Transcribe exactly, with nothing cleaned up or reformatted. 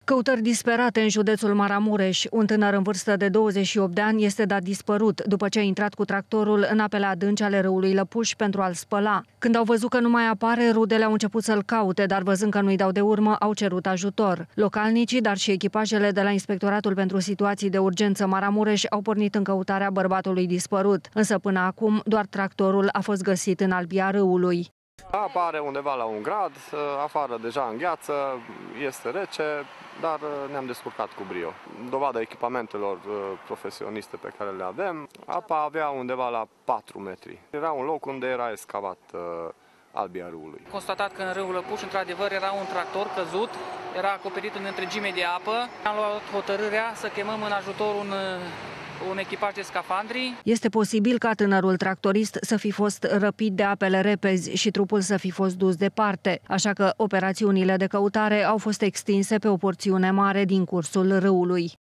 Căutări disperate în județul Maramureș. Un tânăr în vârstă de douăzeci și opt de ani este dat dispărut după ce a intrat cu tractorul în apele adânci ale râului Lăpuș pentru a-l spăla. Când au văzut că nu mai apare, rudele au început să-l caute, dar văzând că nu-i dau de urmă, au cerut ajutor. Localnicii, dar și echipajele de la Inspectoratul pentru Situații de Urgență Maramureș au pornit în căutarea bărbatului dispărut. Însă până acum doar tractorul a fost găsit în albia râului. Apa are undeva la un grad, afară deja în gheață, este rece, dar ne-am descurcat cu brio. Dovada echipamentelor profesioniste pe care le avem, apa avea undeva la patru metri. Era un loc unde era excavat albia râului. Constatat că în râul Lăpuș, într-adevăr, era un tractor căzut, era acoperit în întregime de apă. Am luat hotărârea să chemăm în ajutor un un echipaj de scafandri. Este posibil ca tânărul tractorist să fi fost răpit de apele repezi și trupul să fi fost dus departe, așa că operațiunile de căutare au fost extinse pe o porțiune mare din cursul râului.